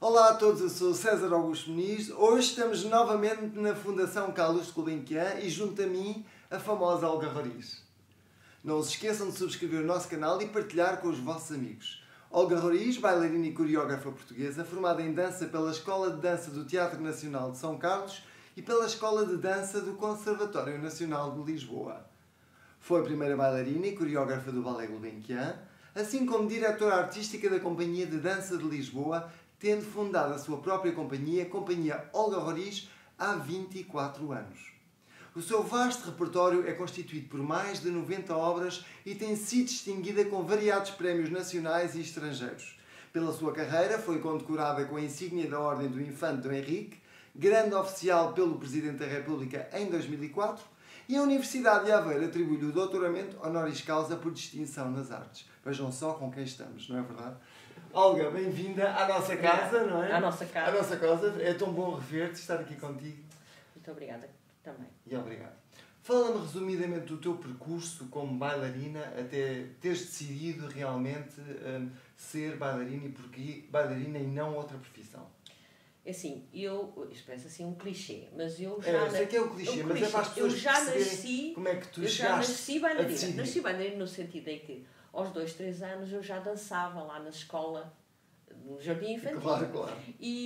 Olá a todos, eu sou César Augusto Muniz. Hoje estamos novamente na Fundação Carlos de Gulbenkian e junto a mim a famosa Olga Roriz. Não se esqueçam de subscrever o nosso canal e partilhar com os vossos amigos. Olga Roriz, bailarina e coreógrafa portuguesa, formada em dança pela Escola de Dança do Teatro Nacional de São Carlos e pela Escola de Dança do Conservatório Nacional de Lisboa. Foi a primeira bailarina e coreógrafa do Ballet Gulbenkian, assim como diretora artística da Companhia de Dança de Lisboa, tendo fundado a sua própria companhia, a Companhia Olga Roriz, há 24 anos. O seu vasto repertório é constituído por mais de 90 obras e tem sido distinguida com variados prémios nacionais e estrangeiros. Pela sua carreira, foi condecorada com a insígnia da Ordem do Infante Dom Henrique, grande oficial pelo Presidente da República em 2004, e a Universidade de Aveiro atribui-lhe o doutoramento honoris causa por distinção nas artes. Vejam só com quem estamos, não é verdade? Olga, bem-vinda à nossa casa, não é? À nossa casa. À nossa casa. É tão bom rever-te, estar aqui contigo. Muito obrigada também. E obrigado. Fala-me resumidamente do teu percurso como bailarina até teres decidido realmente ser bailarina e porquê bailarina e não outra profissão. É assim, isto parece assim um clichê, mas eu já... Eu sei que é um clichê, mas é para as pessoas perceberem como é que tu chegaste nasci bailarina. Nasci bailarina no sentido em que aos 2, 3 anos eu já dançava lá na escola, no jardim infantil. Claro, claro.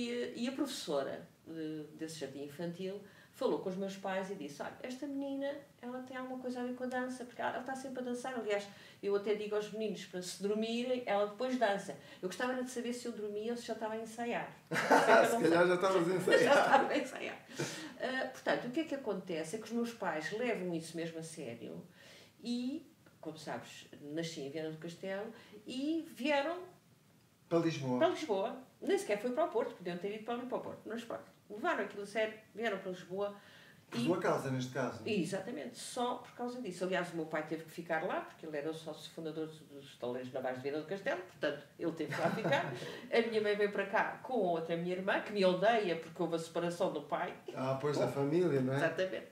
E a professora desse jardim infantil falou com os meus pais e disse: olha, esta menina, ela tem alguma coisa a ver com a dança, porque ela está sempre a dançar. Aliás, eu até digo aos meninos para se dormirem, ela depois dança. Eu gostava de saber se eu dormia ou se já estava a ensaiar. Se calhar já estavas a ensaiar. Já estava a ensaiar. Portanto, o que é que acontece? É que os meus pais levam isso mesmo a sério e, como sabes, nasci em Viana do Castelo e vieram para Lisboa. Para Lisboa. Nem sequer foi para o Porto, podiam ter ido para o Porto. Mas pronto, levaram aquilo a sério, vieram para Lisboa. Por sua causa, neste caso. Exatamente, só por causa disso. Aliás, o meu pai teve que ficar lá, porque ele era o sócio fundador dos Taleiros Navais de Viana do Castelo, portanto, ele teve que lá ficar. A minha mãe veio para cá com outra minha irmã, que me odeia porque houve a separação do pai. Pois da família, não é? Exatamente.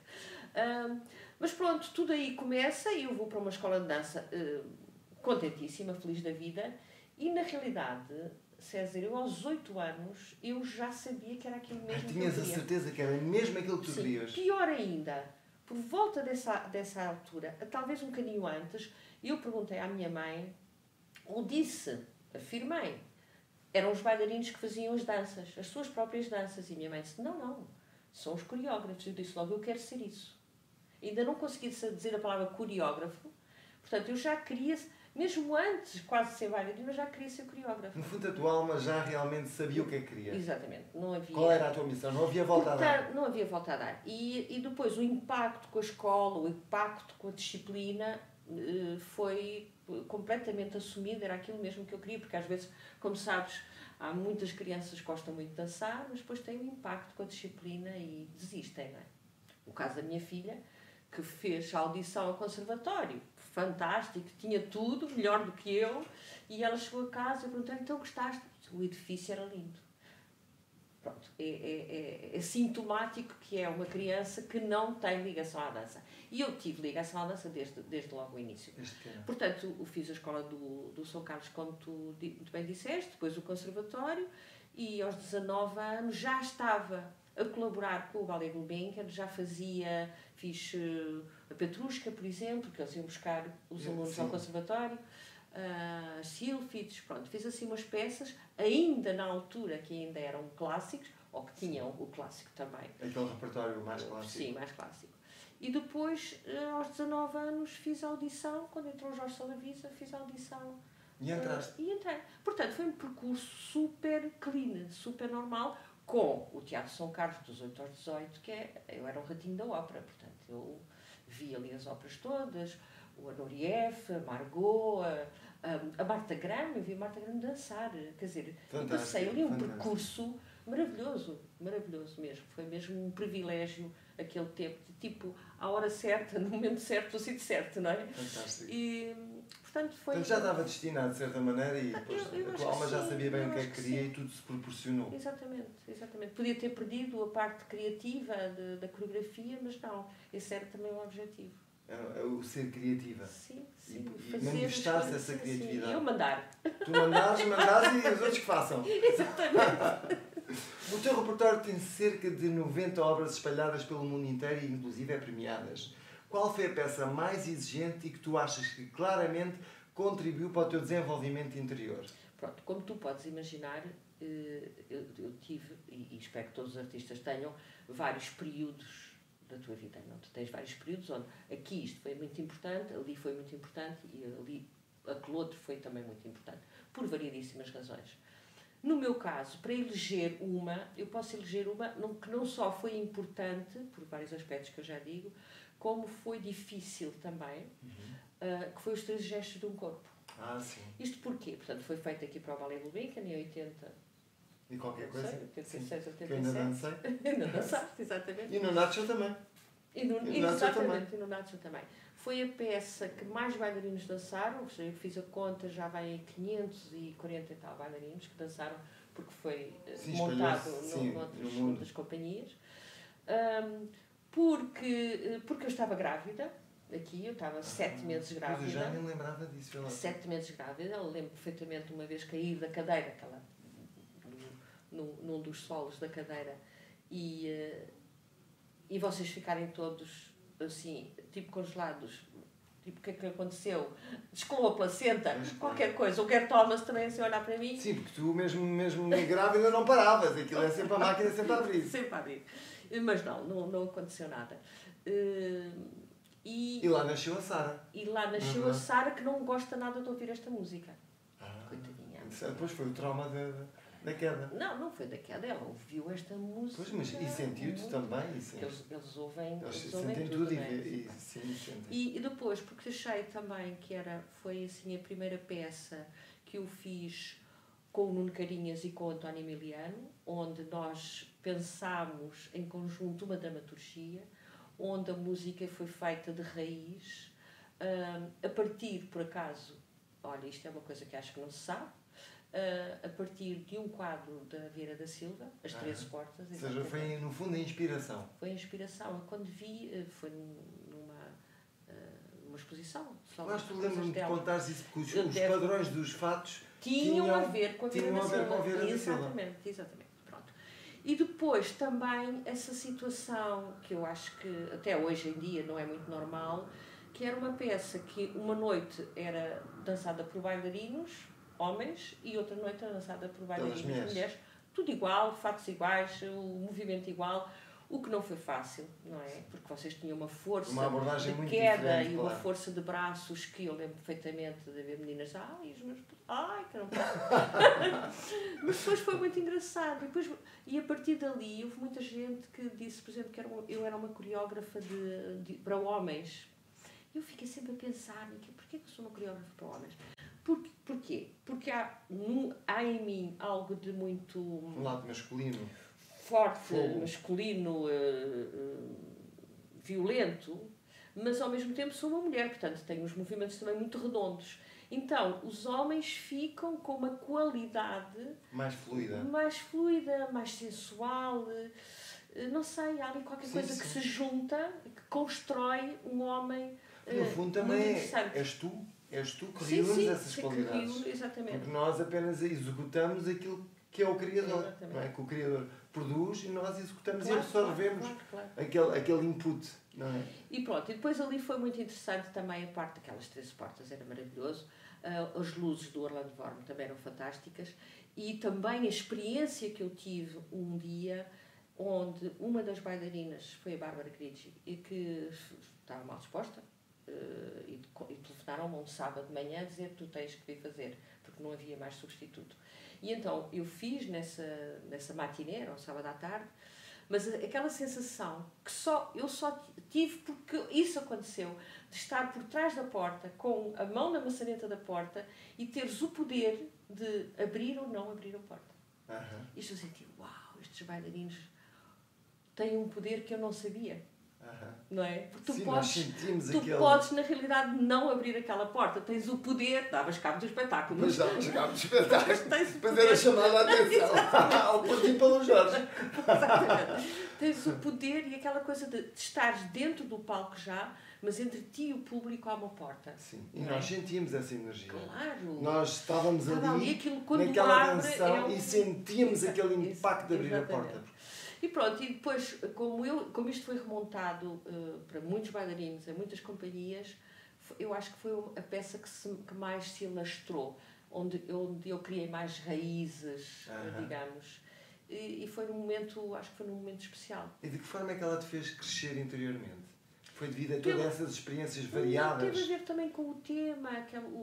Mas pronto, tudo aí começa e eu vou para uma escola de dança contentíssima, feliz da vida. E, na realidade, César, eu aos 8 anos, eu já sabia que era aquilo mesmo que eu queria. Tinhas a certeza que era mesmo aquilo que tu Sim, querias? Pior ainda, por volta dessa altura, talvez um bocadinho antes, eu perguntei à minha mãe, ou afirmei, eram os bailarinos que faziam as danças, as suas próprias danças. E a minha mãe disse, não, são os coreógrafos. Eu disse logo, eu quero ser isso. Ainda não consegui dizer a palavra coreógrafo, portanto, eu já queria... Mesmo antes, quase de ser bailarina, eu já queria ser coreógrafa. No fundo, a tua alma já realmente sabia o que é que queria. Exatamente. Não havia... Qual era a tua missão? Não havia volta a dar. Não havia volta a dar. E depois o impacto com a escola, o impacto com a disciplina foi completamente assumido. Era aquilo mesmo que eu queria, porque às vezes, como sabes, há muitas crianças que gostam muito de dançar, mas depois têm um impacto com a disciplina e desistem, não é? O caso da minha filha, que fez a audição ao conservatório, fantástico, tinha tudo, melhor do que eu, e ela chegou a casa e perguntou, então gostaste? O edifício era lindo. Pronto, é sintomático que é uma criança que não tem ligação à dança. E eu tive ligação à dança desde logo o início. Portanto, eu fiz a escola do São Carlos, como tu muito bem disseste, depois o conservatório, e aos 19 anos já estava a colaborar com o Ballet Gulbenkian, fiz a Petrusca, por exemplo, que eles iam buscar os alunos ao conservatório, Sílfides, pronto, fiz assim umas peças, ainda na altura que ainda eram clássicos, ou que tinham o clássico também. Aquele repertório mais clássico. Sim, mais clássico. E depois, aos 19 anos, fiz a audição, quando entrou o Jorge Salavisa, fiz a audição. E entraste? E entrei. Portanto, foi um percurso super clean, super normal, com o Teatro São Carlos dos 8 aos 18, eu era um ratinho da ópera, portanto, eu vi ali as óperas todas, o Anorieff, a Margot, a Marta Graham, eu vi a Marta Graham dançar, quer dizer, eu passei ali um percurso maravilhoso, maravilhoso mesmo, foi mesmo um privilégio aquele tempo, tipo, à hora certa, no momento certo, no sítio certo, não é? Fantástico. E, portanto, já estava destinado de certa maneira e depois a tua alma já sabia bem o que é que queria e tudo se proporcionou. Exatamente. Podia ter perdido a parte criativa da coreografia, mas não, esse era também o objetivo. É o ser criativa. Sim, E manifestar-se essa criatividade. Sim. Eu mandar. Tu mandares e os outros que façam. Exatamente. O teu repertório tem cerca de 90 obras espalhadas pelo mundo inteiro e inclusive premiadas. Qual foi a peça mais exigente e que tu achas que claramente contribuiu para o teu desenvolvimento interior? Pronto, como tu podes imaginar, eu tive, e espero que todos os artistas tenham, vários períodos da tua vida. Não? Tu tens vários períodos onde aqui isto foi muito importante, ali foi muito importante e ali aquele outro foi também muito importante, por variedíssimas razões. No meu caso, para eleger uma, eu posso eleger uma que não só foi importante, por vários aspectos que eu já digo, como foi difícil também, que foi os 13 gestos de um corpo. Sim. Isto porquê? Portanto, foi feito aqui para o Ballet Gulbenkian em 80... E qualquer coisa? 86, 87. Que eu ainda dancei. Ainda dançaste, exatamente. E no Nacho também. Exatamente, e no Nacho também. Foi a peça que mais bailarinos dançaram, eu fiz a conta, já vai em 540 e tal bailarinos que dançaram, porque foi montado numa das companhias. Porque eu estava grávida, aqui eu estava 7 meses grávida. Mas eu já nem lembrava disso. 7 meses grávida, eu lembro perfeitamente uma vez cair da cadeira, num dos solos da cadeira, e vocês ficarem todos assim, tipo congelados, tipo o que é que aconteceu? Descolou a placenta, qualquer coisa. O Gert Thomas também assim olhar para mim. Sim, porque tu mesmo grávida não paravas, aquilo é sempre a máquina sempre a abrir. Sempre a abrir. Mas não aconteceu nada. E lá nasceu a Sara. E lá nasceu a Sara, que não gosta nada de ouvir esta música. Coitadinha. Depois foi o trauma da queda. Não foi da queda, ela ouviu esta música. Pois, mas e sentiu-te também? Eles ouvem sentem tudo e depois, porque achei também que foi assim a primeira peça que eu fiz com o Nuno Carinhas e com o António Emiliano, onde nós pensámos em conjunto uma dramaturgia, onde a música foi feita de raiz, a partir, por acaso, olha, isto é uma coisa que acho que não se sabe, a partir de um quadro da Vieira da Silva, As 13 Portas. Ou seja, foi no fundo a inspiração. Foi a inspiração. Eu, quando vi, foi numa exposição. Mas tu lembras-me de contares isso, porque os padrões dos fatos tinham a ver com a Vieira da Silva. Exatamente. Pronto. E depois também essa situação, que eu acho que até hoje em dia não é muito normal, que era uma peça que uma noite era dançada por bailarinos, homens, e outra noite era dançada por bailarinos, mulheres. Tudo igual, fatos iguais, o movimento igual, o que não foi fácil, não é? Porque vocês tinham uma força de queda e uma força de braços que eu lembro perfeitamente de ver meninas, que não posso. Mas depois foi muito engraçado. E a partir dali houve muita gente que disse, por exemplo, que eu era uma coreógrafa para homens. Eu fiquei sempre a pensar, porquê que eu sou uma coreógrafa para homens? Porquê? Porque há em mim algo de muito... Um lado masculino. Forte, masculino, violento, mas ao mesmo tempo sou uma mulher, portanto tenho uns movimentos também muito redondos. Então, os homens ficam com uma qualidade... Mais fluida, mais sensual, não sei, há ali qualquer coisa que se junta, que constrói um homem no fundo também és tu que reúnes essas qualidades. Exatamente. Porque nós apenas executamos aquilo que é o Criador. Não é? Que o Criador produz e nós executamos e absorvemos aquele input. Não é? E pronto, e depois ali foi muito interessante também a parte daquelas 13 portas, era maravilhoso. As luzes do Orlando Vorm também eram fantásticas. E também a experiência que eu tive um dia onde uma das bailarinas foi a Bárbara Grigi e que estava mal disposta. E telefonaram-me um sábado de manhã a dizer que tu tens que vir fazer, porque não havia mais substituto. E então eu fiz nessa matiné, era um sábado à tarde, mas aquela sensação que eu só tive porque isso aconteceu, de estar por trás da porta, com a mão na maçaneta da porta e teres o poder de abrir ou não abrir a porta. Isto eu senti, uau, estes bailarinos têm um poder que eu não sabia. não é? Porque Sim, nós sentimos tu aquele... podes, na realidade, não abrir aquela porta. Tens o poder, davas cabo do espetáculo. Mas davas cabo do espetáculo. Depois era chamada a atenção. Ao Portinho Paulo Jorge. Exatamente. Tens o poder e aquela coisa de estares dentro do palco já, mas entre ti e o público há uma porta. Sim, e nós sentimos essa energia. Claro. Nós estávamos ali aquilo, quando naquela abre, tensão e sentíamos aquele impacto de abrir exatamente. a porta. E pronto, e depois, como isto foi remontado para muitos bailarinos, em muitas companhias, eu acho que foi a peça que mais se alastrou, onde eu criei mais raízes, digamos. E foi num momento, acho que foi num momento especial. E de que forma é que ela te fez crescer interiormente? Foi devido a todas essas experiências variadas? Teve a ver também com o tema,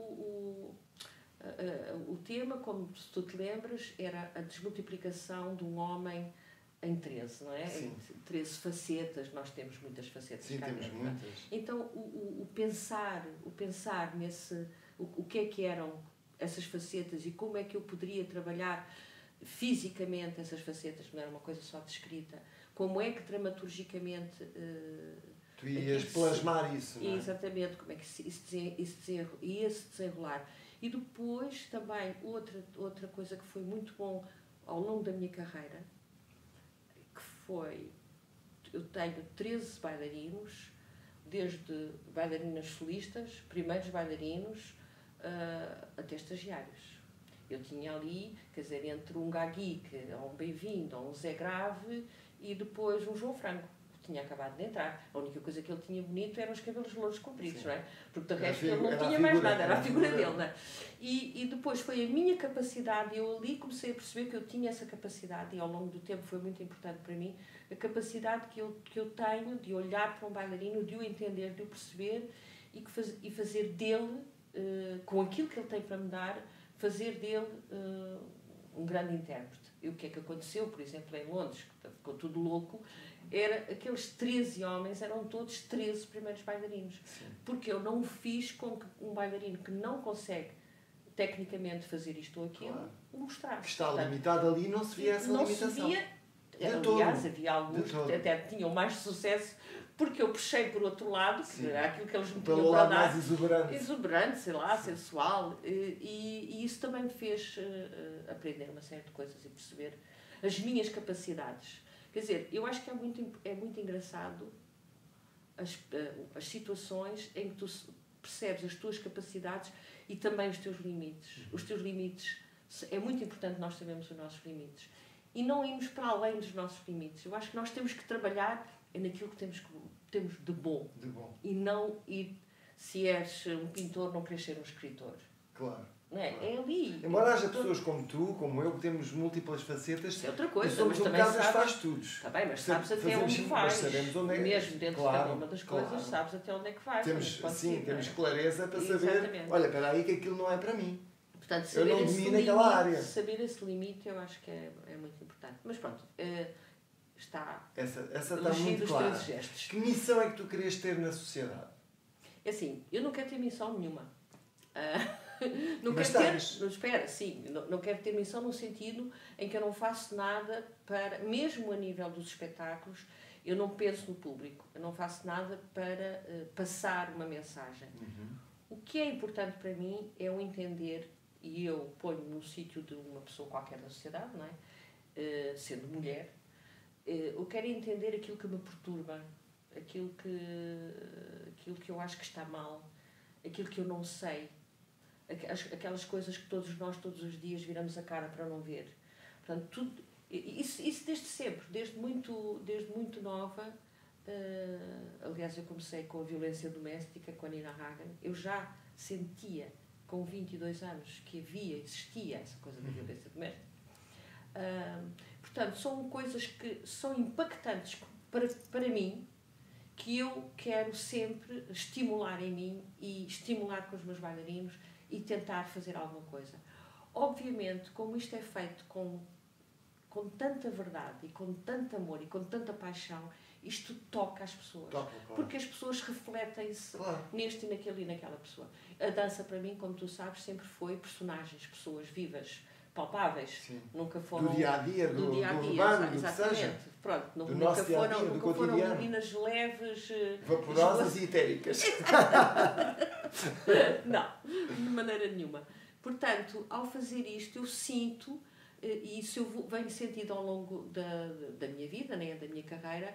o tema, como se tu te lembras, era a desmultiplicação de um homem em 13, não é? Sim. Em 13 facetas, nós temos muitas facetas. Sim, temos dentro, muitas. Então, o pensar nesse... O que é que eram essas facetas e como é que eu poderia trabalhar fisicamente essas facetas, não era uma coisa só descrita. Como é que dramaturgicamente... tu ias plasmar isso, não é? Exatamente, como é que isso ia se desenrolar. E depois também outra coisa que foi muito bom ao longo da minha carreira, que foi, eu tenho 13 bailarinos, desde bailarinas solistas, primeiros bailarinos, até estagiários. Eu tinha ali, quer dizer, entre um Gagui, que é um Bem-vindo, um Zé Grave, e depois um João Franco, que tinha acabado de entrar. A única coisa que ele tinha bonito eram os cabelos louros compridos, não é? Porque de resto ele não tinha mais nada, era a figura dele, não é? E depois foi a minha capacidade, eu ali comecei a perceber que eu tinha essa capacidade, e ao longo do tempo foi muito importante para mim, a capacidade que eu tenho de olhar para um bailarino, de o entender, de o perceber, e fazer dele, com aquilo que ele tem para me dar, fazer dele um grande intérprete. E o que é que aconteceu, por exemplo, em Londres, que ficou tudo louco, era aqueles 13 homens, eram todos 13 primeiros bailarinos. Sim. Porque eu não fiz com que um bailarino que não consegue tecnicamente fazer isto ou aquilo, o mostrasse. Que está limitado ali, não se via essa limitação. Não se via. Aliás, havia alguns que até tinham mais sucesso porque eu puxei por outro lado, que era aquilo que eles me tinham para dar. Mais exuberante. Exuberante, sei lá, sensual. E isso também me fez aprender uma série de coisas e perceber as minhas capacidades. Quer dizer, eu acho que é muito engraçado as situações em que tu percebes as tuas capacidades e também os teus limites. Os teus limites, é muito importante nós sabermos os nossos limites. E não irmos para além dos nossos limites. Eu acho que nós temos que trabalhar naquilo que temos de bom. De bom. E não ir, se és um pintor, não querer ser um escritor. Claro. Não é? Claro. É ali. Embora haja pessoas como tu, como eu, que temos múltiplas facetas, isso é outra coisa, e somos mas um também bocado faz-tudos. Está bem, mas sabes até onde vais. Sabemos onde é. Mesmo dentro de cada uma das coisas, sabes até onde é que vais. Temos clareza para saber, olha, espera aí que aquilo não é para mim. Portanto, saber eu não domino aquela área. Saber esse limite eu acho que é muito importante. Mas pronto, está essa está muito clara. Que missão é que tu querias ter na sociedade? É assim, eu não quero ter missão nenhuma. Não mas quero ter, espera, sim, não quero ter missão no sentido em que eu não faço nada para, mesmo a nível dos espetáculos, eu não penso no público, eu não faço nada para passar uma mensagem. O que é importante para mim é o entender, e eu ponho no sítio de uma pessoa qualquer da sociedade, não é? Sendo mulher, eu quero entender aquilo que me perturba, aquilo que eu acho que está mal, aquilo que eu não sei, aquelas coisas que todos nós, todos os dias, viramos a cara para não ver. Portanto, tudo, isso desde sempre, desde muito nova. Aliás, eu comecei com a violência doméstica, com a Nina Hagen. Eu já sentia, com 22 anos, que existia essa coisa da violência doméstica. Portanto, são coisas que são impactantes para mim, que eu quero sempre estimular em mim e estimular com os meus bailarinos e tentar fazer alguma coisa. Obviamente, como isto é feito com tanta verdade e com tanto amor e com tanta paixão, isto toca as pessoas. Claro. Porque as pessoas refletem-se neste e naquele e naquela pessoa. A dança, para mim, como tu sabes, sempre foi personagens, pessoas vivas, palpáveis. Sim. Nunca foram... Do dia-a-dia, do dia-a-dia, urbano, do que exatamente. seja. Pronto, Do nosso dia-a-dia, do nunca foram cotidiano. meninas leves... Vaporosas e etéricas. Não, de maneira nenhuma. Portanto, ao fazer isto, eu sinto, e isso eu venho sentindo ao longo da minha vida, né, da minha carreira,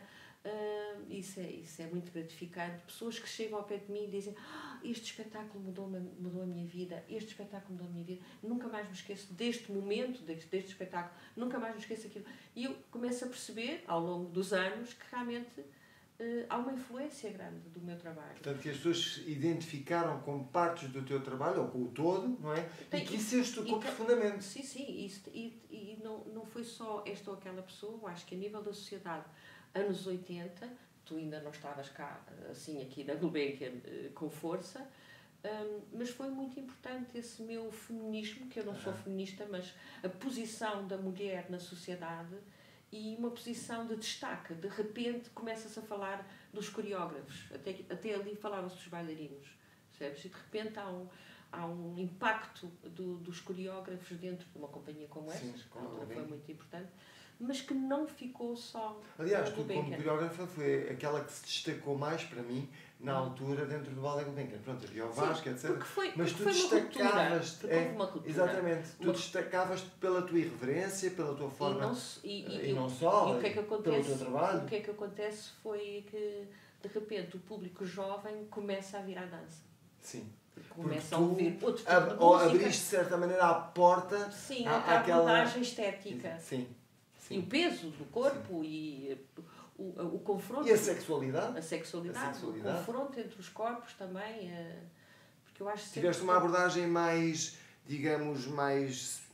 isso é muito gratificante. Pessoas que chegam ao pé de mim e dizem: este espetáculo mudou a minha vida, este espetáculo mudou a minha vida, nunca mais me esqueço deste momento, deste espetáculo, nunca mais me esqueço daquilo. E eu começo a perceber, ao longo dos anos, que realmente há uma influência grande do meu trabalho. Portanto, que as pessoas se identificaram com partes do teu trabalho, ou com o todo, não é? E que isso as tocou profundamente. Sim, sim. E não foi só esta ou aquela pessoa, eu acho que a nível da sociedade, anos 80, tu ainda não estavas cá, assim, aqui na Gulbenkian, com força, mas foi muito importante esse meu feminismo, que eu não sou feminista, mas a posição da mulher na sociedade e uma posição de destaque. De repente começa-se a falar dos coreógrafos, até ali falava-se dos bailarinos, percebes? E de repente há um impacto dos coreógrafos dentro de uma companhia como esta, que foi muito importante, mas que não ficou só... Aliás, tu como coreógrafa foi aquela que se destacou mais para mim na altura dentro do Ballet Gulbenkian. Pronto, havia o Vasco, etc. Mas tu destacavas... uma cultura. Exatamente. Tu destacavas pela tua irreverência, pela tua forma... E não só, o que é que acontece, pelo teu trabalho. O que é que acontece foi que, de repente, o público jovem começa a vir à dança. Sim. Começa a ouvir outro tipo de ou música. abriste, de certa maneira, a porta... Sim, outra abordagem estética. Sim. E o peso do corpo e o confronto. E a sexualidade. A sexualidade. O confronto entre os corpos também. Porque eu acho que tiveste uma abordagem mais, digamos, mais...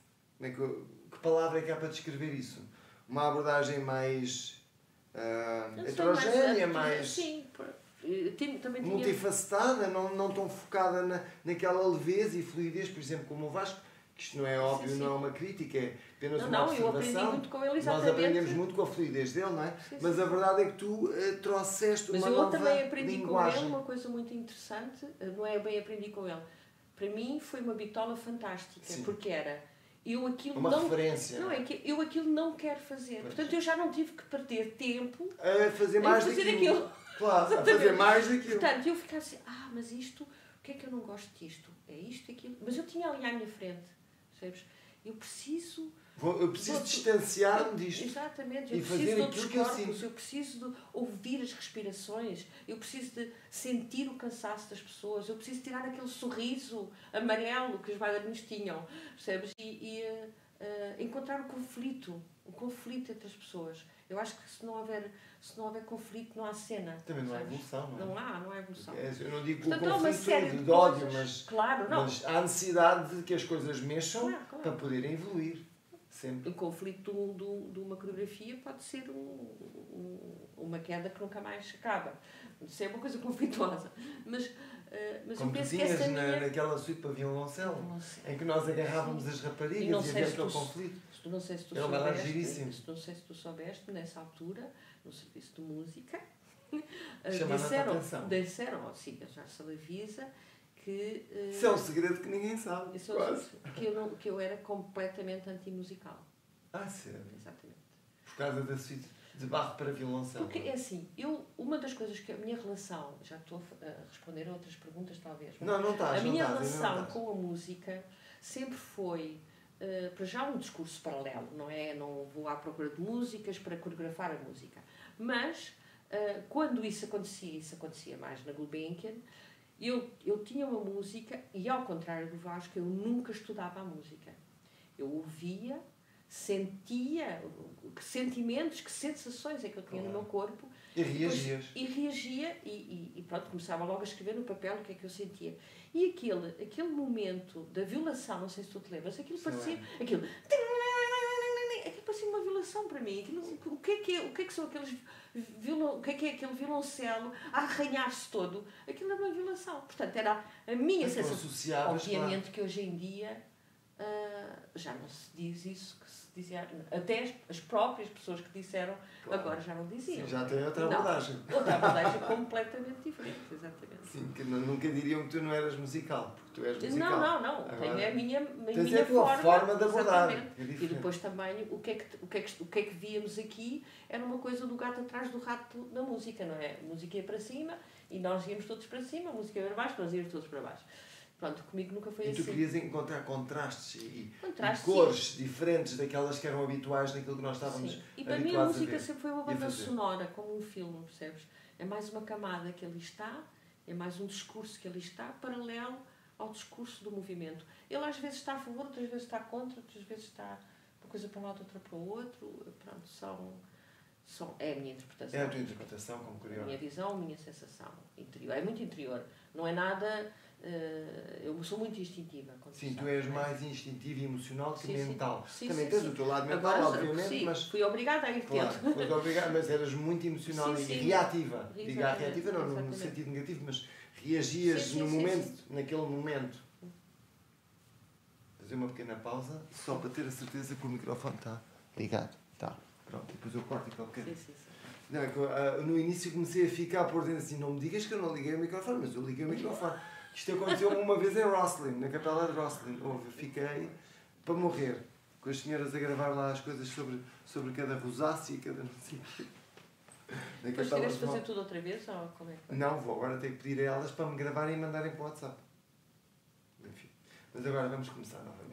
Que palavra é que há para descrever isso? Uma abordagem mais heterogénea, mais... Sim, também multifacetada, não tão focada naquela leveza e fluidez, por exemplo, como o Vasco, que isto não é óbvio, não é uma crítica, é apenas uma observação. Eu aprendi muito com ele, exatamente. Nós aprendemos muito com a fluidez dele, não é? Mas a verdade é que tu trouxeste uma nova linguagem. Mas eu também aprendi com ele uma coisa muito interessante, não é bem aprendi com ele. Para mim foi uma bitola fantástica, porque era... referência. Não, é que eu aquilo não quero fazer. Portanto, eu já não tive que perder tempo a fazer mais daquilo. Claro, a fazer mais daquilo. Portanto, eu ficava assim, mas isto, o que é que eu não gosto disto? É isto, aquilo. Mas eu tinha ali à minha frente, percebes? Eu preciso distanciar-me disto. Exatamente, eu preciso de outros corpos, eu preciso de ouvir as respirações, eu preciso de sentir o cansaço das pessoas, eu preciso tirar aquele sorriso amarelo que os bailarinos tinham, percebes? E encontrar o conflito entre as pessoas. Eu acho que se não houver conflito, não há cena. Também não há evolução, não é? Não há evolução. Eu não digo Portanto, o conflito de ódio, mas há necessidade de que as coisas mexam para poderem evoluir. Sempre. O conflito de uma coreografia pode ser uma queda que nunca mais acaba. Isso é uma coisa conflituosa. Mas como eu penso tu que essa naquela suíte para violoncelo, em que nós agarrávamos as raparigas e havia aquele conflito. Não sei se tu soubeste, nessa altura, no serviço de música, disseram, sim, já se avisa, que... Isso é um segredo que ninguém sabe, que eu era completamente antimusical. Sério? Exatamente. Por causa da suíte de barro para violoncelo? Porque é assim, uma das coisas que a minha relação, já estou a responder a outras perguntas talvez, mas não estás, a minha relação com a música sempre foi... para já um discurso paralelo, não é? Não vou à procura de músicas para coreografar a música. Mas, quando isso acontecia mais na Gulbenkian, eu tinha uma música e, ao contrário do Vasco, eu nunca estudava a música. Eu ouvia, sentia que sentimentos, que sensações é que eu tinha no meu corpo. E reagias. E reagia e pronto, começava logo a escrever no papel o que é que eu sentia. E aquele momento da violação, não sei se tu te lembras, aquilo parecia uma violação para mim. O que é são aqueles o que é aquele violoncelo a arranhar-se todo? Aquilo é uma violação. Portanto, era a minha sensação. Obviamente que hoje em dia já não se diz isso que se dizia, até as próprias pessoas que disseram, Claro. agora já não diziam. Sim, já tem outra Não. abordagem. Outra abordagem completamente diferente, exatamente. Sim, que nunca diriam que tu não eras musical, porque tu és musical. Não. Agora, Tenho a minha tens a tua forma de abordar. exatamente. É E diferente. depois também, o que é que víamos aqui era uma coisa do gato atrás do rato na música, não é? A música ia para cima e nós íamos todos para cima, a música ia para baixo, nós íamos todos para baixo. Pronto, comigo nunca foi E assim. tu querias encontrar contrastes e Contrastes, cores diferentes daquelas que eram habituais naquilo que nós estávamos Sim. E para mim a habituados a música ver. sempre foi uma e a banda fazer. sonora, como um filme, percebes? É mais uma camada que ali está, é mais um discurso que ali está, paralelo ao discurso do movimento. Ele às vezes está a favor, outras vezes está contra, outras vezes está uma coisa para um lado, outra para o outro. Pronto, é a minha interpretação. É a tua interpretação como A curioso. minha visão, a minha sensação interior. É muito interior. Não é nada... eu sou muito instintiva. Sim, tu és mais instintivo e emocional que Sim, sim. mental. Sim, Também sim, tens sim. o teu lado mental, Agora, obviamente, sim, mas... fui obrigada a ir Claro, tendo. foste obrigado, mas eras muito emocional Sim, e sim. reativa. Diga Exatamente, reativa não no exatamente. sentido negativo, mas reagias Sim, sim, no sim, momento, naquele momento. Fazer uma pequena pausa, só para ter a certeza que o microfone está ligado. Está. Pronto, depois eu corto aquele bocadinho. Sim. Não, é que, no início comecei a ficar por dentro assim, não me digas que eu não liguei o microfone, mas eu liguei o microfone. Isto aconteceu uma vez em Rosslyn, na capela de Rosslyn. Fiquei para morrer, com as senhoras a gravar lá as coisas sobre cada rosácea e cada não sei o quê. Na Depois capela tiveste de fazer tudo outra vez ou como é que foi? Não, vou agora ter que pedir a elas para me gravarem e mandarem para o WhatsApp. Enfim, mas agora vamos começar novamente.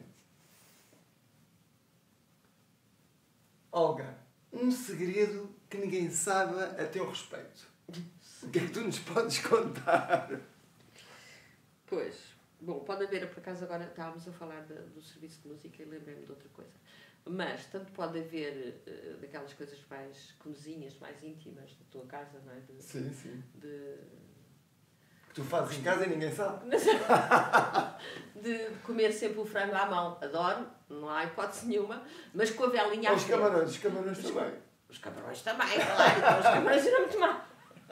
Olga, um segredo que ninguém saiba a teu respeito. O que é que tu nos podes contar? Pois, bom, pode haver, por acaso agora estávamos a falar do serviço de música e lembrei-me de outra coisa. Mas tanto pode haver daquelas coisas mais comezinhas, mais íntimas da tua casa, não é? Sim, sim. De Que tu fazes em casa e ninguém sabe. de comer sempre o frango à mão. Adoro, não há hipótese nenhuma, mas com a velinha à Os frente. camarões também. Os camarões também, claro, então os camarões eram muito mal.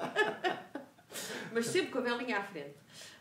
Mas sempre com a velinha à frente.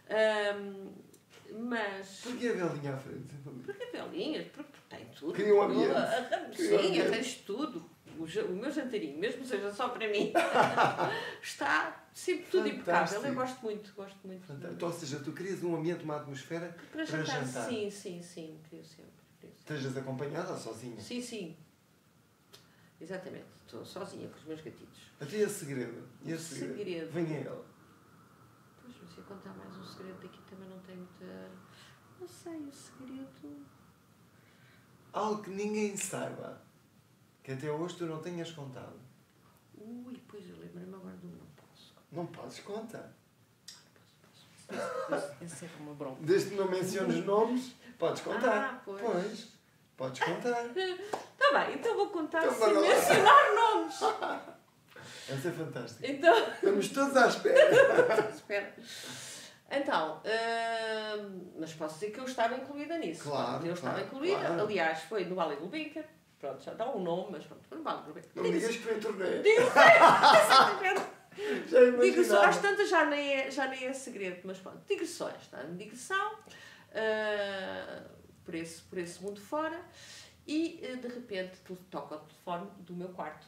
Mas... Porquê a velinha à frente? Porque velinhas, porque tem tudo. Cria um ambiente. Sim, tens tudo. O meu jantarinho, mesmo que seja só para mim, está sempre tudo Fantástico. impecável. Eu gosto muito. Então, ou seja, tu crias um ambiente, uma atmosfera Para jantar, jantar. sim, crio sempre. Estejas acompanhada ou sozinha? Sim. Exatamente. Estou sozinha com os meus gatitos. Até esse segredo. E O esse segredo. Venha ele. Pois, mas se eu contar mais um segredo daqui também não tem muita... Não sei, o segredo... Algo que ninguém saiba. Que até hoje tu não tenhas contado. Ui, pois eu lembro-me agora do não posso. Não podes contar. Esse é uma bronca. Desde que não menciones nomes, podes contar. Pois. Podes contar. Está bem, então vou contar Então, sem bora lá. mencionar nomes. Essa é fantástica. Então... Estamos todos à espera. Espera. Então, mas posso dizer que eu estava incluída nisso. Claro, Eu estava claro, incluída. claro. Aliás, foi no Vale do Gulbenkian. Pronto, já dá um nome, mas pronto, foi no Vale do Gulbenkian. Não digas que foi em turnê. Já Digressão, imaginava. às tantas já nem é segredo, mas pronto, digressões, está em digressão, por esse mundo fora, e de repente toca o telefone do meu quarto.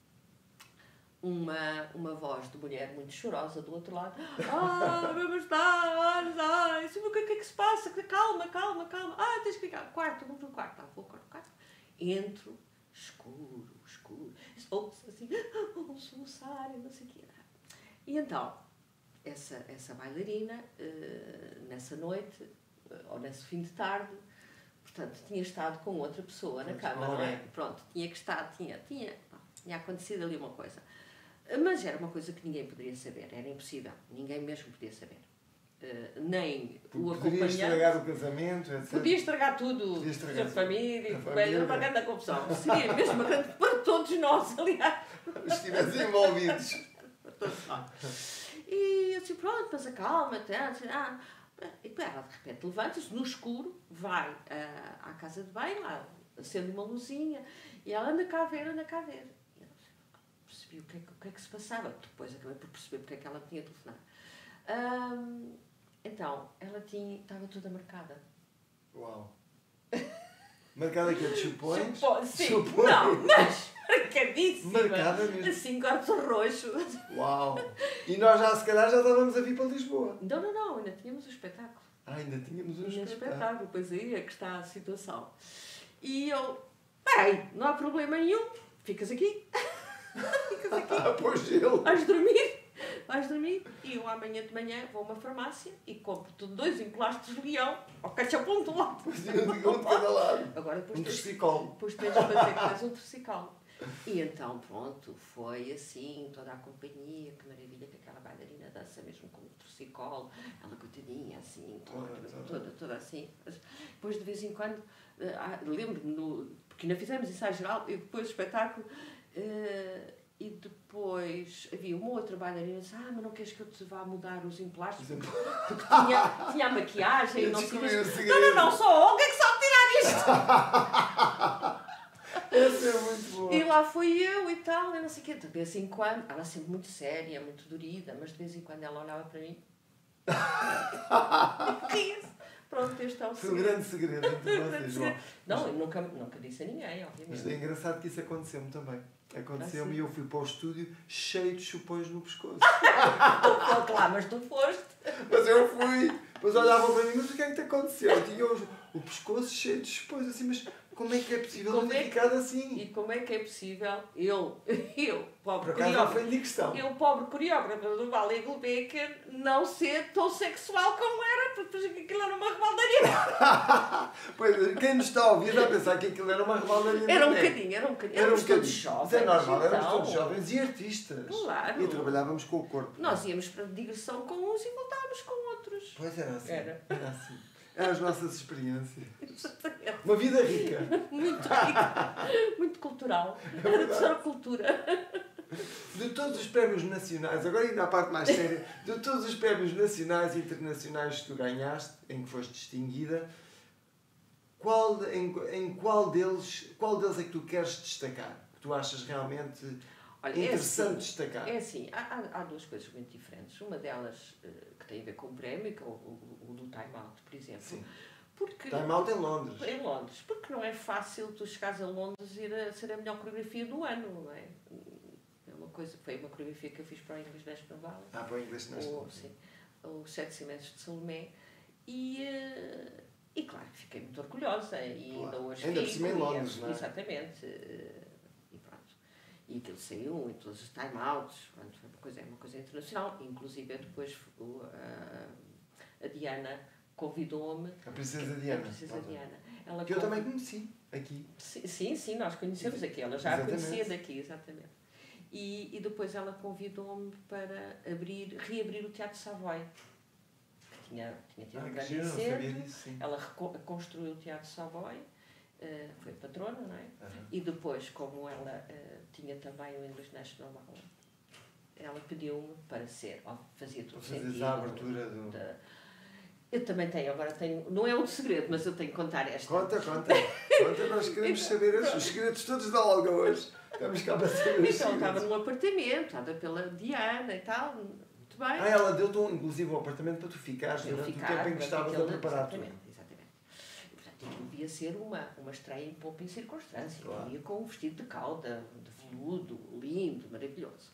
Uma voz de mulher muito chorosa do outro lado. Vamos estar, o que é que se passa? Calma. Tens que ficar. Vamos no quarto. Vou ao quarto. Entro, escuro. Ouço assim, um soluçar, não sei o quê. E então, essa bailarina, nessa noite, ou nesse fim de tarde, portanto, tinha estado com outra pessoa na cama, não é? Pronto, tinha acontecido ali uma coisa. Mas era uma coisa que ninguém poderia saber, era impossível, ninguém mesmo podia saber. Nem o acompanhante. Podia estragar o casamento, etc. Podia estragar tudo, Podia estragar a família, a família. uma grande confusão. Seria mesmo uma grande para todos nós, aliás. Estivessem envolvidos. E eu disse, pronto, mas acalma-te. E depois ela de repente levanta-se no escuro, vai à casa de banho, lá, acende uma luzinha, e ela anda cá a ver. E eu percebi o que é que se passava. Depois acabei por perceber porque é que ela tinha telefonado. Então, ela estava toda marcada. Uau. Marcada aqui de chupões? Sim, Chupões. não, mas marcadíssima. Marcada mesmo. Assim, cortes roxo. Uau! E nós já, se calhar, já estávamos a vir para Lisboa. Não, ainda tínhamos o espetáculo. Ainda tínhamos um Tinha espetáculo. pois aí é que está a situação. E eu, bem, não há problema nenhum, ficas aqui. Ficas aqui. Pois gelo. Vais dormir e eu amanhã de manhã vou a uma farmácia e compro-te 2 encostos de leão ao cachapão do lado. Pois eu digo um de cada lado. Agora depois Um tens, torcicolo. depois tens de fazer mais um torcicolo. E então, pronto, foi assim, toda a companhia, que maravilha que aquela bailarina dança mesmo com o torcicolo, ela coitadinha, assim, toda assim. Depois, de vez em quando, lembro-me, porque ainda fizemos ensaio geral, e depois do espetáculo, e depois havia uma outra bailarina e disse, mas não queres que eu te vá mudar os emplásticos? Porque tinha a maquiagem e não sei o que. Não, só a Olga é que sabe tirar isto. Essa é muito boa. E lá fui eu e tal, e não sei o quê. De vez em quando, ela sempre muito séria, muito dorida, mas de vez em quando ela olhava para mim. Ria-se. Pronto, este é o Foi um grande segredo entre vocês, João. Não, eu nunca disse a ninguém, obviamente. Mas é engraçado que isso aconteceu-me também. Aconteceu-me e eu fui para o estúdio cheio de chupões no pescoço. Claro, mas tu foste. Mas eu fui. Depois olhavam para mim, mas o que é que te aconteceu? Eu tinha o pescoço cheio de chupões assim, mas como é que é possível eu ter ficado assim? E como é que é possível eu pobre Por acaso não foi de questão. eu, pobre coreógrafo do Ballet Gulbenkian, não ser tão sexual como era, porque aquilo era uma rebaldaria. Pois, quem nos está a ouvir vai pensar que aquilo era uma rebaldaria. Era um bocadinho. Éramos todos jovens. Mas é normal, éramos então. todos jovens e artistas. Claro. E trabalhávamos com o corpo. Nós íamos para digressão com uns e voltávamos com outros. Pois era assim. Era assim. Eram as nossas experiências. Uma vida rica. Muito rica. Muito cultural. Era só cultura. De todos os prémios nacionais, agora indo à parte mais séria, de todos os prémios nacionais e internacionais que tu ganhaste, em que foste distinguida, em qual deles é que tu queres destacar? Que tu achas realmente interessante destacar? É assim, há duas coisas muito diferentes. Uma delas que tem a ver com o prémio, que é o do Time Out, por exemplo. Sim. Porque, Time Out em Londres. Em Londres. Porque não é fácil tu chegares a Londres e ir a ser a melhor coreografia do ano, não é? Foi uma coreografia que eu fiz para o English National Ballet. Para o English National. Sim. Os 7 semestres de Salomé. E claro, fiquei muito orgulhosa. E ainda hoje ainda por cima em Londres, não é? Exatamente. E pronto. E aquilo saiu, e todos os time-outs. É uma coisa internacional. Inclusive, depois a Diana convidou-me. A Princesa Diana. A Princesa Diana. Ela que eu também conheci aqui. Sim, nós conhecemos aqui. Ela já a conhecia daqui, exatamente. E depois ela convidou-me para reabrir o Teatro Savoy, que tinha tido um grande incêndio. Ela reconstruiu o Teatro Savoy, foi patrona, não é? E depois, como ela tinha também o English National Ballet, ela pediu-me para fazia todo sentido. A abertura Eu também tenho, não é um segredo, mas eu tenho que contar esta. Conta, nós queremos saber os segredos todos da Olga hoje. Estamos cá para saber os Então, estava num apartamento, dada pela Diana e tal, muito bem. Ela deu-te inclusive um apartamento para tu ficares durante o tempo em que estavas a preparar tudo. Exatamente. E, portanto, aquilo devia ser uma estreia em pompa e circunstância. Claro. Eu ia com um vestido de cauda, de veludo, lindo, maravilhoso.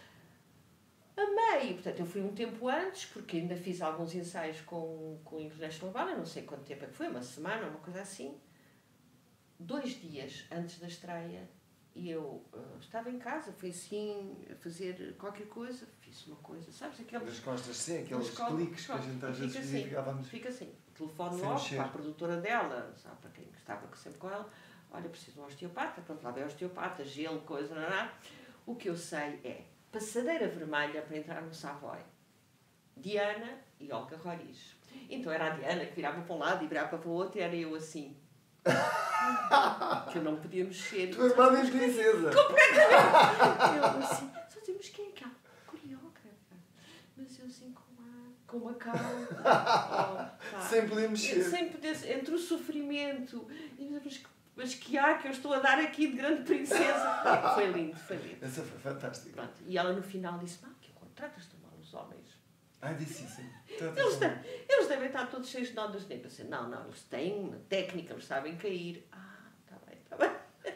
Amei, portanto, eu fui um tempo antes, porque ainda fiz alguns ensaios com o International Ballet, não sei quanto tempo é que foi, uma semana, uma coisa assim. 2 dias antes da estreia, eu estava em casa, fui assim a fazer qualquer coisa, fiz uma coisa, sabes? Das costas, sim, aqueles cliques que a gente às vezes ficávamos. Fica assim, telefone logo para a produtora dela, sabe, para quem estava sempre com ela, olha, preciso de um osteopata, pronto, lá veio o osteopata, gelo, coisa, não. O que eu sei é passadeira vermelha para entrar no Savoy, Diana e Olga Roriz. Então era a Diana que virava para um lado e virava para o outro e era eu assim. Que eu não podia mexer. Tu és uma vez princesa. Completamente. Eu assim, só dizia, mas quem é aquela coreógrafa? Mas eu assim com uma calma. Sem poder mexer. Sem poder, entre o sofrimento e mas que ar que eu estou a dar aqui de grande princesa. Foi lindo. Essa foi fantástica. Pronto. E ela no final disse, que tratas-te mal os homens. Disse isso. Eles devem estar todos cheios de nodas de neve. Não, eles têm uma técnica, eles sabem cair.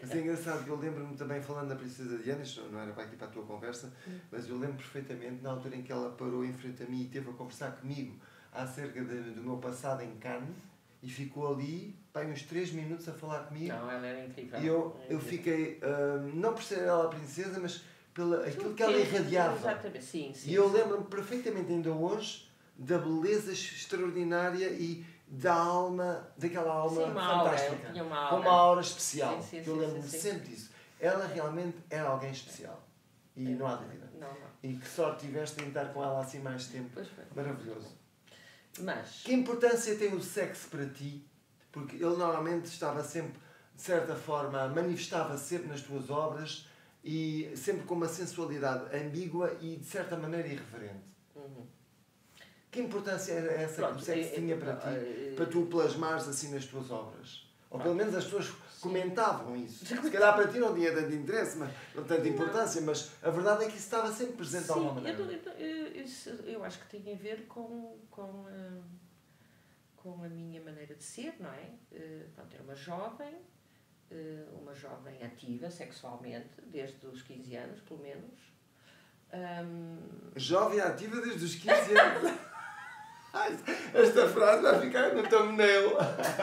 Mas é engraçado que eu lembro-me também, falando da Princesa Diana, isto não era para aqui para a tua conversa, mas eu lembro perfeitamente na altura em que ela parou em frente a mim e esteve a conversar comigo acerca do meu passado em Cannes, e ficou ali, bem, uns 3 minutos a falar comigo. Não, ela era incrível. E eu fiquei, não por ser ela a princesa, mas pelo aquilo que ela irradiava. Exatamente, sim. E eu lembro-me perfeitamente ainda hoje da beleza extraordinária e da alma, daquela alma fantástica. Tinha uma aura. Com uma aura especial. Sim, eu lembro-me sempre disso. Ela realmente era alguém especial. E não há dúvida. Não. E que sorte tiveste em estar com ela assim mais tempo. Pois foi. Maravilhoso. Mas... Que importância tem o sexo para ti? Porque ele normalmente estava sempre, de certa forma, manifestava-se sempre nas tuas obras e sempre com uma sensualidade ambígua e, de certa maneira, irreverente. Que importância era essa que o sexo tinha para ti? Para tu plasmares assim nas tuas obras? Ou pelo menos as pessoas comentavam isso. Se calhar para ti não tinha tanto interesse, mas não tanta importância, mas a verdade é que isso estava sempre presente de alguma maneira. Eu acho que tem a ver com a minha maneira de ser, não é? Pronto, era uma jovem ativa sexualmente, desde os 15 anos, pelo menos. Jovem ativa desde os 15 anos. Esta frase vai ficar no thumbnail.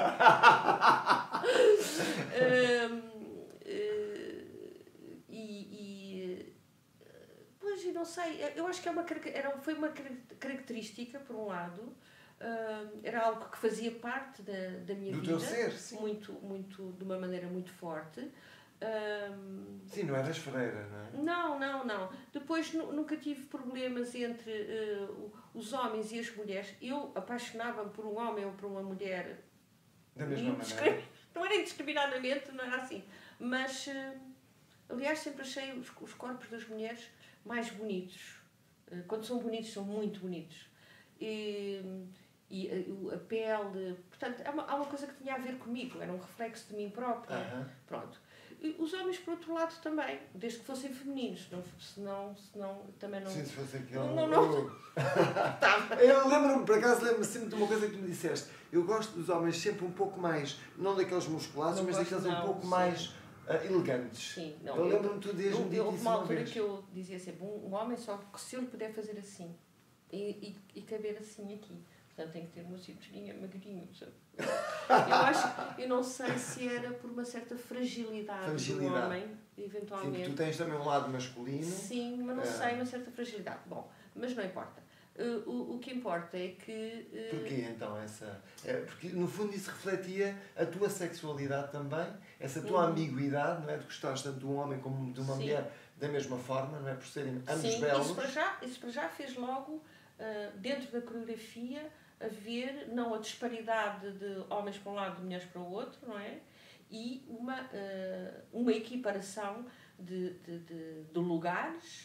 Pois, não sei, eu acho que foi uma característica, por um lado, era algo que fazia parte da minha vida. Do teu ser, sim. Muito, de uma maneira muito forte. Sim, não eras freira, não é? Não. Depois nunca tive problemas entre os homens e as mulheres. Eu apaixonava-me por um homem ou por uma mulher. Da mesma maneira. Não era indiscriminadamente, não era assim. Mas, aliás, sempre achei os corpos das mulheres mais bonitos. Quando são bonitos, são muito bonitos. E a pele... Portanto, há uma coisa que tinha a ver comigo. Era um reflexo de mim própria. Pronto. E os homens, por outro lado, também, desde que fossem femininos, senão também não... Sim, se fosse aquele... Não. Eu lembro-me, por acaso, lembro-me sempre de uma coisa que tu me disseste. Eu gosto dos homens sempre um pouco mais, não daqueles musculados, mas daqueles um pouco mais elegantes. Sim, não. Eu lembro-me tu desde me houve uma altura que eu dizia sempre, um homem só que se eu lhe puder fazer assim e caber assim aqui. Portanto, tem que ter uma cinturinha magrinha, sabe? Eu não sei se era por uma certa fragilidade do homem, eventualmente. Sim, tu tens também um lado masculino. Sim, mas não sei, uma certa fragilidade. Bom, mas não importa. O que importa é que... Porquê, então, essa... porque, no fundo, isso refletia a tua sexualidade também, essa tua ambiguidade, não é? De gostares tanto de um homem como de uma mulher da mesma forma, não é? Por serem ambos belos. Isso para já fez logo, dentro da coreografia, haver, não a disparidade de homens para um lado e mulheres para o outro, não é? E uma equiparação de lugares,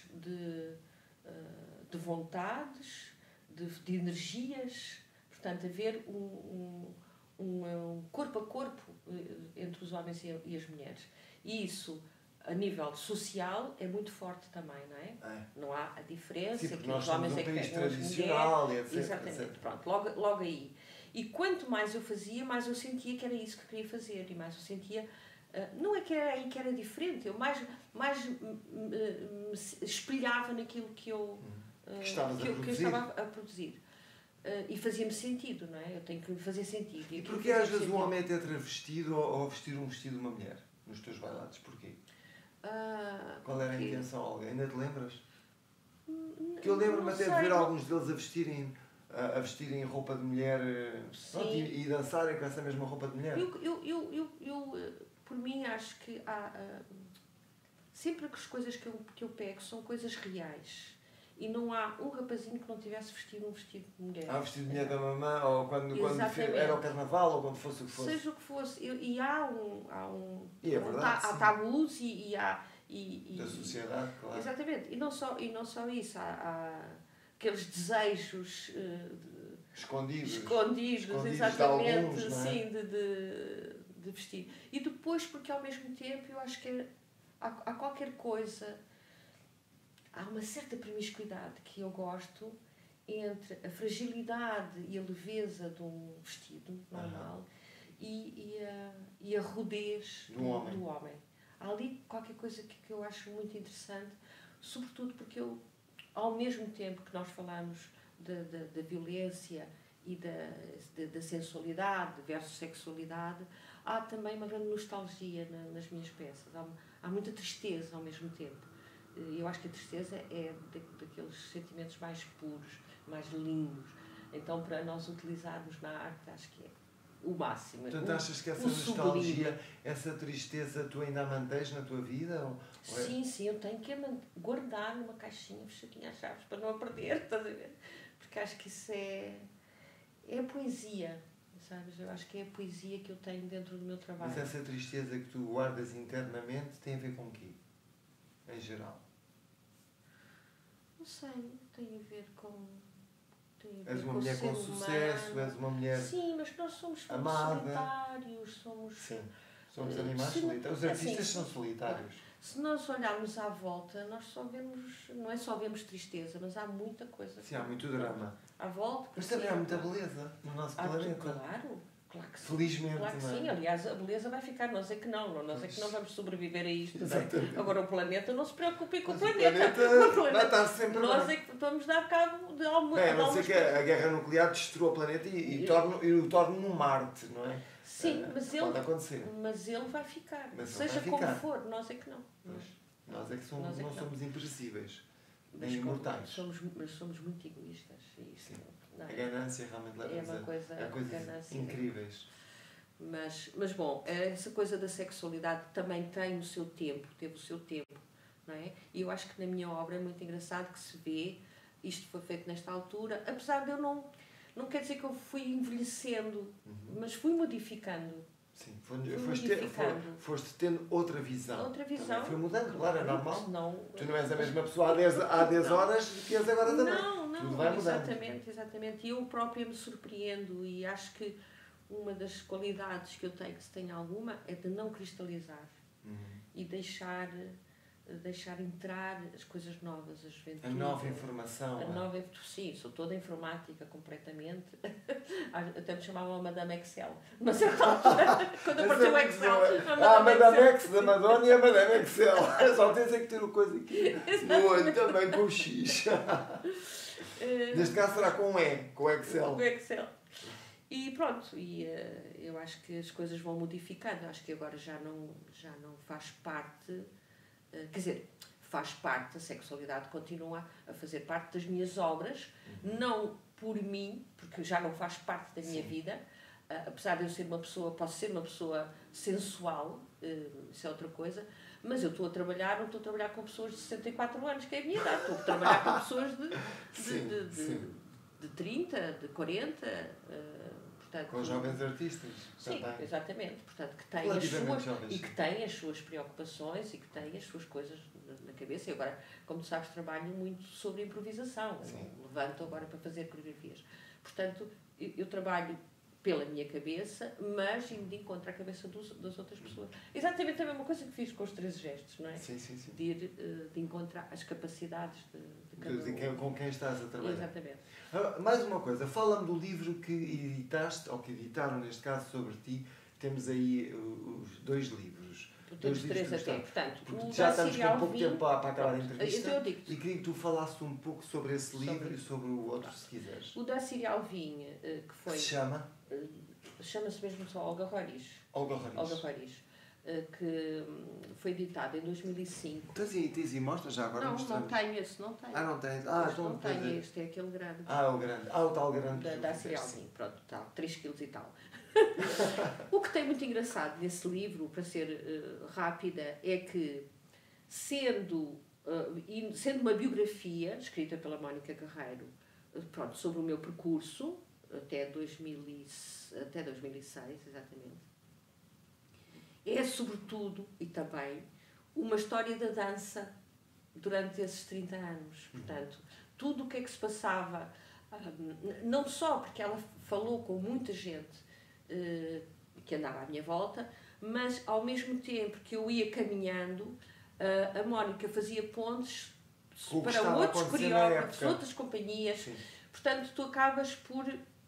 de vontades, de energias. Portanto, haver um corpo a corpo entre os homens e as mulheres. E isso, a nível social, é muito forte também, não é? Não há a diferença que os homens é que pegam as mulheres. Exatamente. Etc. Pronto, logo aí. E quanto mais eu fazia, mais eu sentia que era isso que queria fazer. E mais eu sentia... não é que era aí que era diferente. Eu mais me espelhava naquilo que eu estava a produzir. E fazia-me sentido, não é? Eu tenho que me fazer sentido. E porquê às vezes um homem é ter travestido ou vestir um vestido de uma mulher nos teus bailados? Porquê? Qual era a intenção? Alguém? Ainda te lembras? Que eu lembro-me até de ver alguns deles a vestirem roupa de mulher e dançarem com essa mesma roupa de mulher. Eu por mim, acho que há... sempre que as coisas que eu pego são coisas reais. E não há um rapazinho que não tivesse vestido um vestido de mulher. O vestido de mulher da mamã, ou quando era o carnaval, ou quando fosse o que fosse. Seja o que fosse. E há um e é verdade, há tabus e há... da sociedade, claro. Exatamente. E não só isso. Há aqueles desejos... Escondidos, exatamente. De alguns, não é? Sim, de vestir. E depois, porque ao mesmo tempo, eu acho que há qualquer coisa... Há uma certa promiscuidade que eu gosto entre a fragilidade e a leveza de um vestido normal e a rudez do homem. há ali qualquer coisa que eu acho muito interessante, sobretudo porque eu, ao mesmo tempo que nós falamos da violência e da sensualidade versus sexualidade, há também uma grande nostalgia nas minhas peças. Há muita tristeza ao mesmo tempo. Eu acho que a tristeza é daqueles sentimentos mais puros, mais lindos. Então, para nós utilizarmos na arte, acho que é o máximo. Portanto, achas que essa nostalgia, essa tristeza, tu ainda a mantens na tua vida? Sim, sim, eu tenho que guardar numa caixinha fechadinha às chaves para não a perder, estás a ver? Porque acho que isso é a poesia, sabes? Eu acho que é a poesia que eu tenho dentro do meu trabalho. Mas essa tristeza que tu guardas internamente tem a ver com o quê? Em geral? Não sei, tem a ver com... És uma mulher com sucesso, és uma mulher... Sim, mas nós somos amada. Solitários, somos... Sim, somos animais solitários. Os artistas são solitários. Se nós olharmos à volta, nós só vemos... Não é só vemos tristeza, mas há muita coisa. Sim, há muito drama. À volta. Mas também há muita beleza no nosso planeta. Claro que sim. Felizmente, claro que não é? Sim, aliás, a beleza vai ficar, nós é que não, nós é que não vamos sobreviver a isto. Agora o planeta, não se preocupem com o planeta. O planeta vai estar sempre nós é que vamos dar cabo de alguma coisa. Não sei que a guerra nuclear destrua o planeta e o torna num Marte, não é? Sim, mas pode acontecer. Mas ele vai ficar. Mas seja como for, nós é que não. Nós é que somos, não somos imperecíveis, nem imortais. Mas somos muito egoístas. Isso, a ganância realmente leva-nos a coisas incríveis. Mas bom, essa coisa da sexualidade também tem o seu tempo, teve o seu tempo, não é? E eu acho que na minha obra é muito engraçado que se vê, isto foi feito nesta altura, apesar de eu não quer dizer que eu fui envelhecendo, mas fui modificando. Sim, foste tendo outra visão. Outra visão. Foi mudando, claro, é normal. Senão, tu não és a mesma pessoa há 10 horas que és agora também. Não, tudo vai mudando. Exatamente. E eu própria me surpreendo e acho que uma das qualidades que eu tenho, que se tenho alguma, é de não cristalizar e deixar entrar as coisas novas, as juventude. A nova informação. Sim, sou toda informática completamente. Até me chamavam a Madame Excel. Mas eu quando apareceu o Excel. A Madame X da Madonna e a Madame Excel. Só tens é que ter o coisa aqui no olho também com o X. Neste caso será com um E, com o Excel. Com o Excel. E pronto, eu acho que as coisas vão modificando. Acho que agora já não faz parte. Quer dizer, faz parte, a sexualidade continua a fazer parte das minhas obras, não por mim, porque já não faz parte da minha vida, apesar de eu ser uma pessoa, posso ser uma pessoa sensual, isso é outra coisa, mas eu estou a trabalhar, não estou a trabalhar com pessoas de 64 anos, que é a minha idade, estou a trabalhar com pessoas de 30, de 40, portanto, com jovens artistas. Sim, também. Exatamente. Portanto, que têm as suas preocupações e que têm as suas coisas na cabeça. E agora, como tu sabes, trabalho muito sobre improvisação. Levanto agora para fazer coreografias. Portanto, eu trabalho pela minha cabeça, mas indo de encontro à cabeça das outras pessoas. Exatamente a mesma coisa que fiz com os 13 gestos, não é? Sim. De ir de encontrar as capacidades de cada um. Com quem estás a trabalhar. Exatamente. Mais uma coisa, fala-me do livro que editaste, ou que editaram neste caso sobre ti. Temos aí os 2 livros. Temos 3 até, portanto. Já estamos com pouco tempo para acabar a entrevista. Eu digo-te. E queria que tu falasses um pouco sobre esse livro e sobre o outro, se quiseres. O da Síria Alvim, que foi... Que se chama? Chama-se mesmo só Olga Roriz. Olga Roriz. Que foi editado em 2005. Tens e mostras já agora? Não tenho esse, não tenho. Não tens? Então não tenho este, é aquele grande. O grande. O tal grande. Da Síria Alvim, pronto, tal, 3 kg e tal. O que tem muito engraçado nesse livro, para ser rápida, é que, sendo uma biografia escrita pela Mónica Guerreiro, pronto, sobre o meu percurso, até 2006, exatamente, é sobretudo, e também, uma história da dança durante esses 30 anos. Portanto, tudo o que é que se passava, não só porque ela falou com muita gente que andava à minha volta, mas ao mesmo tempo que eu ia caminhando, a Mónica fazia pontes para outros coreógrafos, outras companhias. Sim. Portanto, tu acabas por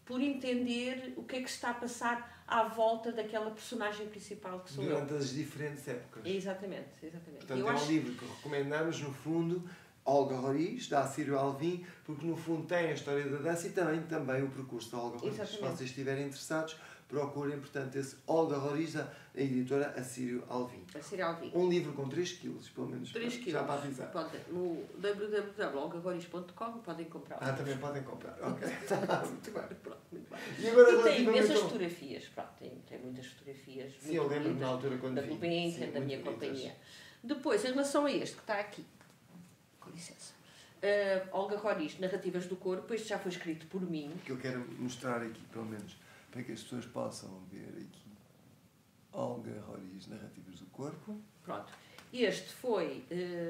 por entender o que é que se está a passar à volta daquela personagem principal que sou eu. Durante as diferentes épocas. Exatamente, exatamente. Portanto, um livro que recomendamos, no fundo, Olga Roriz, da Assírio Alvim, porque no fundo tem a história da dança e também o percurso da Olga Roriz. Exatamente. Se vocês estiverem interessados, procurem, portanto, esse Olga Roriz, da editora Assírio Alvim. Assírio Alvim. Um livro com 3 quilos, pelo menos. 3 quilos. Já para avisar. No www.olgagoris.com podem comprar. Também podem comprar. Ok. Muito bem. Pronto, muito bem. E agora, E tem imensas ao... fotografias. Pronto, tem muitas fotografias. Sim, eu lembro-me na altura quando da vi. Gulbenkian, da minha companhia. Depois, em relação a este que está aqui, com licença, Olga Roriz, Narrativas do Corpo, este já foi escrito por mim. Que eu quero mostrar aqui, pelo menos, para que as pessoas possam ver aqui. Olga Roriz, Narrativas do Corpo. Pronto. Este foi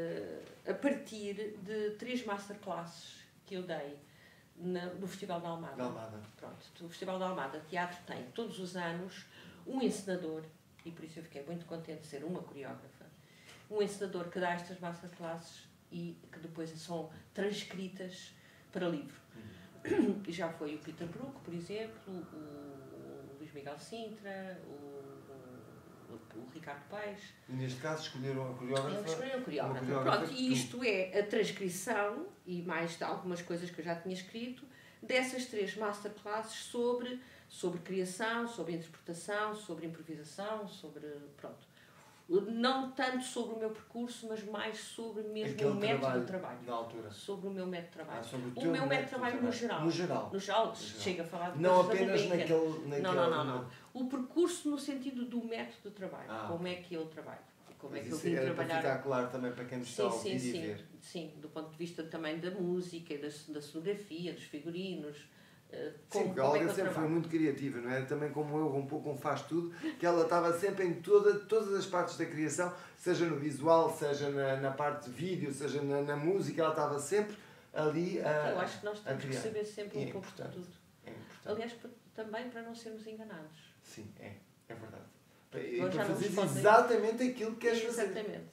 a partir de 3 masterclasses que eu dei no Festival da Almada. Pronto. O Festival da Almada Teatro tem todos os anos um encenador, e por isso eu fiquei muito contente de ser uma coreógrafa, um encenador que dá estas masterclasses e que depois são transcritas para livro. E já foi o Peter Brook, por exemplo, o Luís Miguel Sintra, o Ricardo Paes. E neste caso escolheram a coreógrafa. Escolheram a coreógrafa. Pronto, e isto é a transcrição, e mais de algumas coisas que eu já tinha escrito, dessas 3 masterclasses sobre criação, sobre interpretação, sobre improvisação, sobre... Pronto. Não tanto sobre o meu percurso, mas mais sobre mesmo aquele o método de trabalho. Na altura. Sobre o meu método de trabalho. Sobre o meu método de trabalho no geral. No geral. Chega a falar de não apenas naquele... Não. O percurso no sentido do método de trabalho. Como é que eu trabalho. Como é que eu vim trabalhar. Para ficar claro também para quem nos está a ouvir e ver. Sim, do ponto de vista também da música, da cenografia, dos figurinos. Sim, porque a Olga sempre foi muito criativa, não é? Também como eu, um pouco como faz tudo, que ela estava sempre em todas as partes da criação, seja no visual, seja na parte de vídeo, seja na música, ela estava sempre ali a Eu acho que nós temos que saber sempre um pouco de tudo. É importante. Aliás, também para não sermos enganados. Sim, é verdade. Para fazer podem... exatamente aquilo que queres fazer. Exatamente.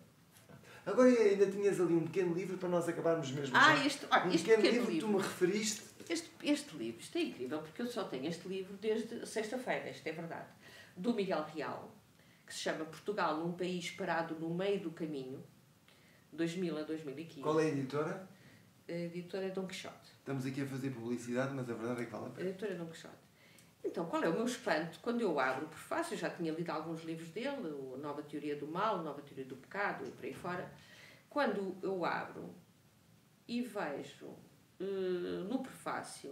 Agora ainda tinhas ali um pequeno livro para nós acabarmos mesmo. Este pequeno livro que tu me referiste. Este livro, isto é incrível, porque eu só tenho este livro desde sexta-feira, isto é verdade, do Miguel Real, que se chama Portugal, um país parado no meio do caminho, 2000 a 2015. Qual é a editora? A editora é Dom Quixote. Estamos aqui a fazer publicidade, mas a verdade é que vale a pena. A editora é Dom Quixote. Então, qual é o meu espanto? Quando eu abro o prefácio, eu já tinha lido alguns livros dele, a Nova Teoria do Mal, a Nova Teoria do Pecado, e por aí fora. Quando eu abro e vejo no prefácio,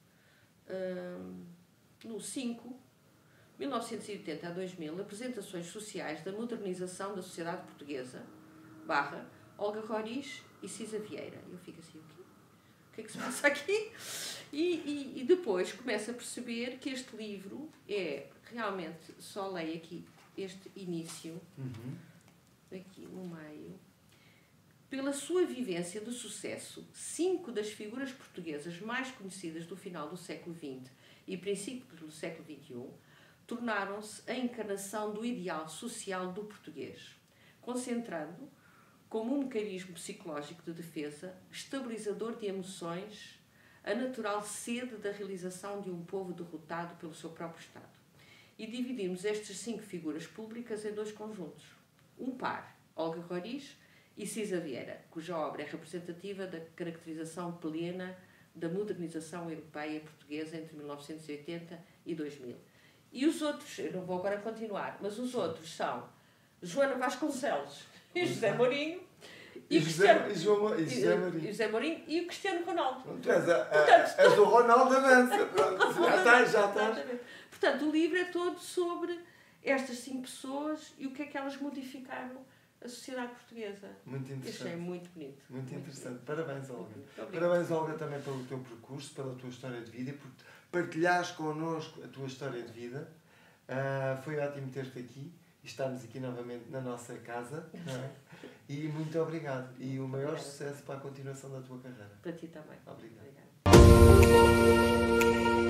no 5, 1980 a 2000, apresentações sociais da modernização da sociedade portuguesa, / Olga Roriz e Cisa Vieira. Eu fico assim, o que é que se passa aqui? E depois começo a perceber que este livro é, realmente, só leio aqui este início, aqui no meio. Pela sua vivência de sucesso, 5 das figuras portuguesas mais conhecidas do final do século XX e princípio do século XXI tornaram-se a encarnação do ideal social do português, concentrando como um mecanismo psicológico de defesa, estabilizador de emoções, a natural sede da realização de um povo derrotado pelo seu próprio Estado. E dividimos estas 5 figuras públicas em 2 conjuntos. Um par, Olga Roriz e Cisa Vieira, cuja obra é representativa da caracterização plena da modernização europeia portuguesa entre 1980 e 2000. E os outros, eu não vou agora continuar, mas os outros são Joana Vasconcelos e José Mourinho, e José Mourinho e o Cristiano Ronaldo. Tu és o Ronaldo da dança. Já estás. Portanto, o livro é todo sobre estas 5 pessoas e o que é que elas modificaram a sociedade portuguesa. Muito interessante. Achei muito bonito. Muito interessante. Parabéns, Olga. Parabéns, Olga, também pelo teu percurso, pela tua história de vida e por partilhares connosco a tua história de vida. Foi ótimo ter-te aqui e estarmos aqui novamente na nossa casa. Não é? E muito obrigado. E o maior sucesso para a continuação da tua carreira. Para ti também. Obrigado. Obrigada.